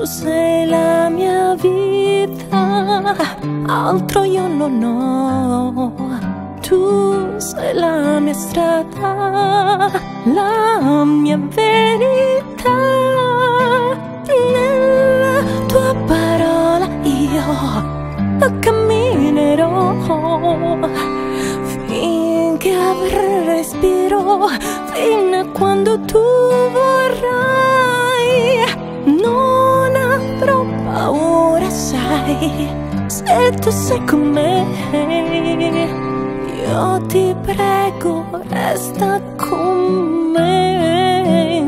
sei la mia vita, altro io non ho. Tu sei la mia strada, la mia verità. Nella tua parola io camminerò finché avrò respiro, fino a quando tu vorrai. Non avrò paura, sai, se tu sei con me. Io ti prego, resta con me.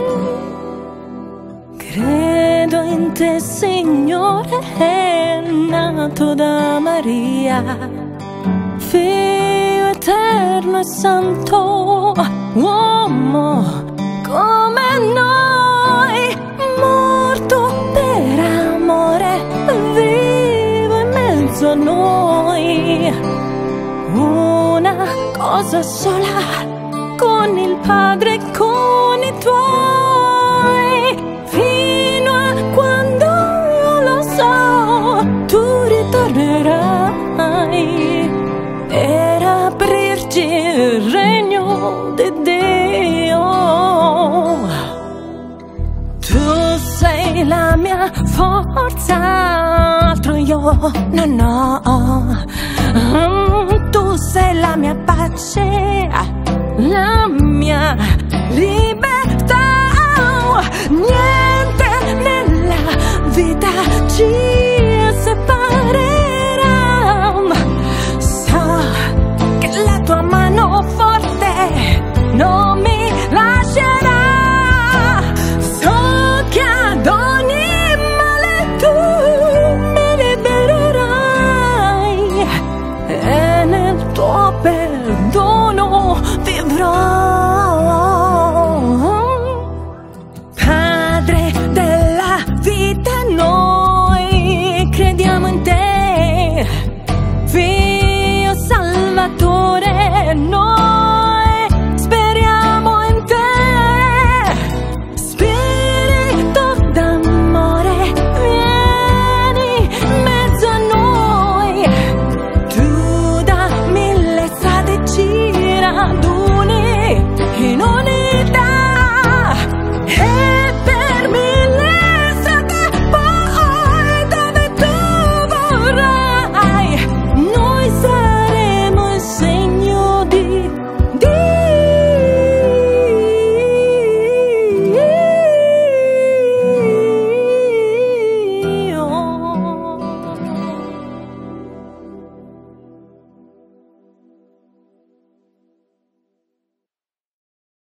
Credo in te, Signore, nato da Maria, Figlio eterno e santo, uomo come noi, morto per amore, vivo in mezzo a noi. Una cosa sola con il Padre e con i tuoi, fino a quando io lo so tu ritornerai per aprirci il regno di Dio. Tu sei la mia forza, altro io non ho. Tu sei la mia pace, la mia libertà. Niente nella vita ci separerà. So che la tua mano forte non mi lascerà. So che ad ogni male tu mi libererai e nel tuo perdono vivrò.